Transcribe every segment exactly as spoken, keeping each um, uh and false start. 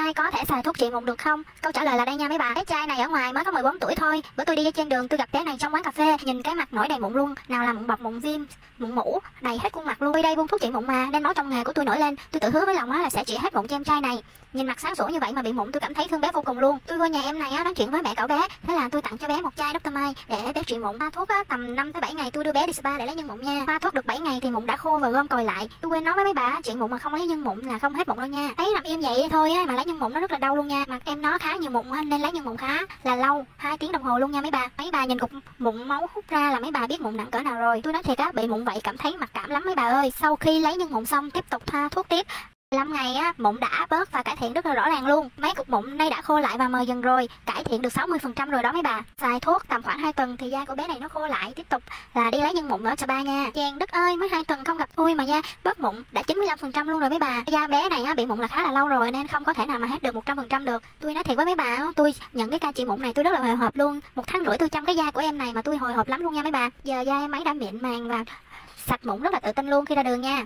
ai có thể xài thuốc trị mụn được không? Câu trả lời là đây nha mấy bà. Bé trai này ở ngoài mới có mười bốn tuổi thôi. Bữa tôi đi trên đường tôi gặp bé này trong quán cà phê, nhìn cái mặt nổi đầy mụn luôn, nào là mụn bọc, mụn viêm, mụn mủ đầy hết khuôn mặt luôn. Tôi đây buôn thuốc trị mụn mà, nên nói trong nghề của tôi nổi lên, tôi tự hứa với lòng á là sẽ trị hết mụn cho em trai này. Nhìn mặt sáng sủa như vậy mà bị mụn, tôi cảm thấy thương bé vô cùng luôn. Tôi vô nhà em này á nói chuyện với mẹ cậu bé, thế là tôi tặng cho bé một chai Doctor Mai để bé trị mụn. Pha thuốc á tầm năm tới bảy ngày tôi đưa bé đi spa để lấy nhân mụn nha. Pha thuốc được bảy ngày thì mụn đã khô và gom còi lại. Tôi quên nói với mấy bà, chuyện mụn mà không lấy nhân mụn là không hết mụn đâu nha. Thấy nằm im vậy thôi á mà lấy nhân mụn nó rất là đau luôn nha. Mặt em nó khá nhiều mụn nên lấy nhân mụn khá là lâu, hai tiếng đồng hồ luôn nha mấy bà. Mấy bà nhìn cục mụn máu hút ra là mấy bà biết mụn nặng cỡ nào rồi. Tôi nói thiệt á, bị mụn vậy cảm thấy mặc cảm lắm mấy bà ơi. Sau khi lấy nhân mụn xong tiếp tục thoa thuốc tiếp mười lăm ngày á, mụn đã bớt và cải thiện rất là rõ ràng luôn. Mấy cục mụn nay đã khô lại và mờ dần rồi, cải thiện được sáu mươi phần trăm rồi đó mấy bà. Xài thuốc tầm khoảng hai tuần thì da của bé này nó khô lại, tiếp tục là đi lấy nhân mụn ở spa nha. Chàng đất ơi, mới hai tuần không gặp tôi mà da bớt mụn đã chín mươi lăm phần trăm luôn rồi mấy bà. Da bé này á, bị mụn là khá là lâu rồi nên không có thể nào mà hết được một trăm phần trăm được. Tôi nói thiệt với mấy bà, tôi nhận cái ca trị mụn này tôi rất là hồi hộp luôn. Một tháng rưỡi tôi chăm cái da của em này mà tôi hồi hộp lắm luôn nha mấy bà. Giờ da em ấy đã mịn màng và sạch mụn rất là tự tin luôn khi ra đường nha.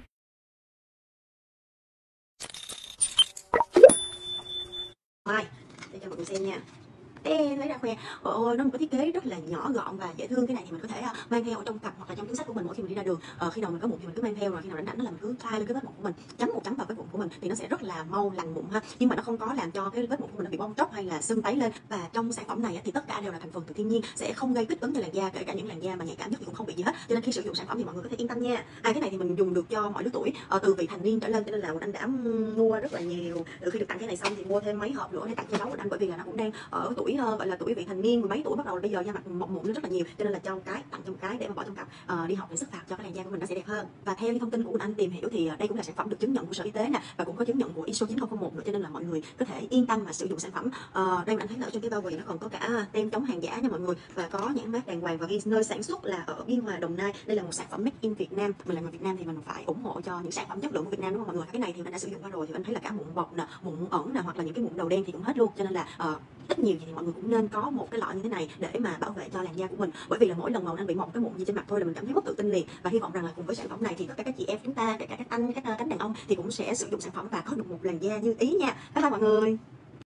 Mai, để cho mọi người xem nha. Ê, lấy ra khoe. Ôi, nó một cái thiết kế rất là nhỏ gọn và dễ thương. Cái này thì mình có thể uh, mang theo ở trong cặp hoặc là trong túi xách của mình mỗi khi mình đi ra đường. Uh, khi nào mình có mụn thì mình cứ mang theo, rồi khi nào rảnh rảnh là mình cứ thoa lên cái vết mụn của mình, chấm một chấm vào vết mụn của mình thì nó sẽ rất là mau lành mụn ha. Nhưng mà nó không có làm cho cái vết mụn của mình nó bị bong tróc hay là sưng tấy lên. Và trong sản phẩm này thì tất cả đều là thành phần từ thiên nhiên, sẽ không gây kích ứng cho làn da, kể cả những làn da mà nhạy cảm nhất thì cũng không bị gì hết. Cho nên khi sử dụng sản phẩm thì mọi người có thể yên tâm nha. À, cái này thì mình dùng được cho mọi lứa tuổi, uh, từ vị thành niên trở lên, cho nên là anh đã mua rất là nhiều. Từ khi được tặng cái này xong thì mua thêm mấy hộp nữa để tặng cho cháu của anh, bởi vì là nó cũng đang ở tuổi uh, gọi là tuổi vị thành niên, mười mấy tuổi bắt đầu, bây giờ da mặt mọc mụn nó rất là nhiều, cho nên là cho cái tặng cho một cái để mà bỏ trong cặp uh, đi học để sức phạt cho cái làn da của mình nó sẽ đẹp hơn. Và theo những thông tin của anh tìm hiểu thì đây cũng là sản phẩm được chứng nhận của Sở Y tế nè, và cũng có chứng nhận của i ét o chín không không một nữa, cho nên là mọi người có thể yên tâm mà sử dụng sản phẩm. Uh, đây mình anh thấy là ở trên cái bao bì nó còn có cả tem chống hàng giả nha mọi người, và có nhãn mác đàng hoàng và ghi nơi sản xuất là ở Biên Hòa, Đồng Nai. Đây là một sản phẩm made in Việt Nam, mình là người Việt Nam thì mình phải ủng hộ cho những sản phẩm chất lượng của Việt Nam, đúng không mọi người? Cái này thì anh đã sử dụng qua rồi thì anh thấy là cả mụn bọc nè, mụn ẩn nè, hoặc là những cái mụn đầu đen thì cũng hết luôn, cho nên là uh, ít nhiều thì mọi người cũng nên có một cái lọ như thế này để mà bảo vệ cho làn da của mình, bởi vì là mỗi lần mà anh bị mọc cái mụn gì trên mặt thôi là mình cảm thấy mất tự tin liền. Và hy vọng rằng là cùng với sản phẩm này thì tất cả các chị em chúng ta, kể cả các anh, các cánh đàn ông thì cũng sẽ sử dụng sản phẩm và có được một làn da như ý nha. Bye bye mọi người.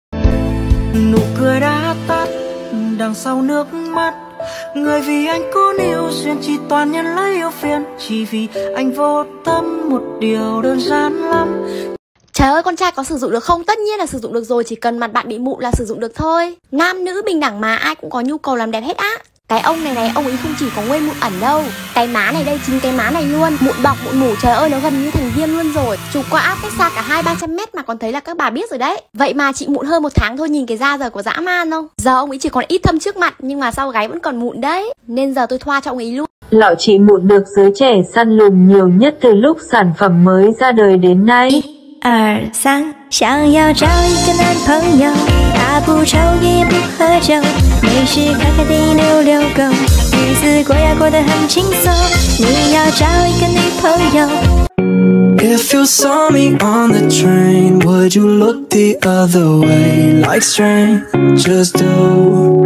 Nụ cười đã tắt đằng sau nước mắt, người vì anh cố níu duyên chỉ toàn nhân lấy yêu phiền, chỉ vì anh vô tâm một điều đơn giản lắm. Trời ơi, con trai có sử dụng được không? Tất nhiên là sử dụng được rồi, chỉ cần mặt bạn bị mụn là sử dụng được thôi. Nam nữ bình đẳng mà, ai cũng có nhu cầu làm đẹp hết á. Cái ông này này, ông ấy không chỉ có nguyên mụn ẩn đâu. Cái má này đây, chính cái má này luôn. Mụn bọc, mụn mủ, trời ơi, nó gần như thành viên luôn rồi. Chụp qua áp cách xa cả hai ba trăm mét mà còn thấy là các bà biết rồi đấy. Vậy mà chị mụn hơn một tháng thôi, nhìn cái da giờ của dã man không? Giờ ông ấy chỉ còn ít thâm trước mặt, nhưng mà sau gáy vẫn còn mụn đấy. Nên giờ tôi thoa cho ông ấy luôn. Lọ trị mụn được giới trẻ săn lùng nhiều nhất từ lúc sản phẩm mới ra đời đến nay. 二三，想要找一个男朋友，他不抽也不喝酒，没事看看电影遛遛狗，日子过呀过得很轻松。你要找一个女朋友。 If you saw me on the train, would you look the other way like strangers do?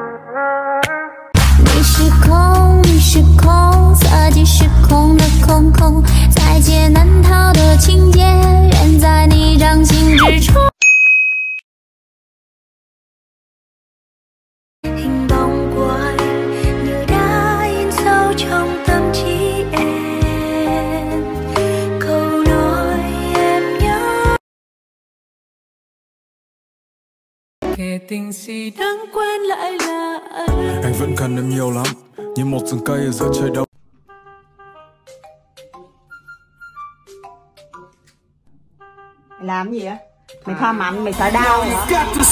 你是空，你是空，色即是空的空空，在劫难逃的情节，远在你掌心之处。 Hình bóng của anh như đã in sâu trong tâm trí em, câu nói em nhớ. Kể tình gì đáng quên lại là anh. Anh vẫn cần em nhiều lắm, như một rừng cây ở giữa trời đông. Mày làm gì vậy? Mày thoa mạnh, mày sợ đau hả?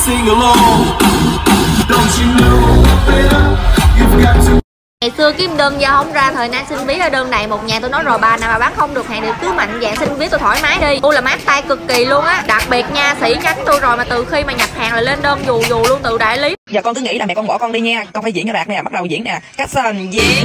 Ngày xưa kiếm đơn do không ra, thời nay xin ví ở đơn này một nhà tôi nói rồi, bà nào mà bán không được hàng thì cứ mạnh dạng xin ví tôi thoải mái đi. Tôi là mát tay cực kỳ luôn á. Đặc biệt nha, sĩ nhắn tôi rồi mà từ khi mà nhập hàng là lên đơn dù dù luôn từ đại lý. Giờ con cứ nghĩ là mẹ con bỏ con đi nha, con phải diễn cho đạt nè, bắt đầu diễn nè, cách sân diễn.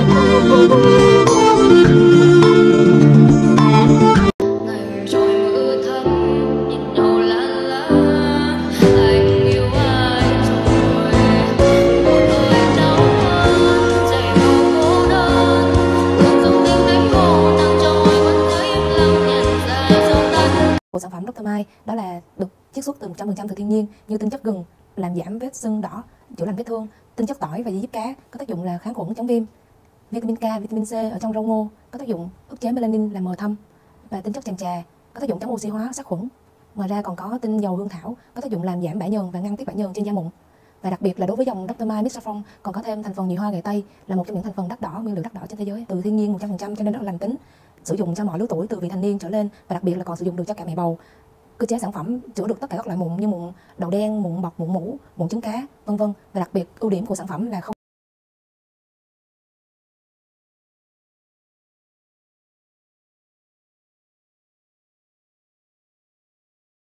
Của sản phẩm Doctor Mai đó là được chiết xuất xuất từ một trăm phần trăm từ thiên nhiên, như tinh chất gừng làm giảm vết sưng đỏ, chữa lành vết thương, tinh chất tỏi và diếp cá có tác dụng là kháng khuẩn chống viêm, vitamin K, vitamin C ở trong rau ngô có tác dụng ức chế melanin làm mờ thâm, và tinh chất chàm chà có tác dụng chống oxy hóa, sát khuẩn. Ngoài ra còn có tinh dầu hương thảo có tác dụng làm giảm bã nhờn và ngăn tiết bã nhờn trên da mụn. Và đặc biệt là đối với dòng Doctor My Mist Saffron còn có thêm thành phần nhị hoa gậy tây, là một trong những thành phần đắt đỏ, nguyên liệu đắt đỏ trên thế giới, từ thiên nhiên một trăm phần trăm cho nên rất là lành tính, sử dụng cho mọi lứa tuổi từ vị thành niên trở lên, và đặc biệt là còn sử dụng được cho cả mẹ bầu. Cơ chế sản phẩm chữa được tất cả các loại mụn như mụn đầu đen, mụn bọt, mụn mủ, mụn trứng cá, vân vân. Và đặc biệt ưu điểm của sản phẩm là không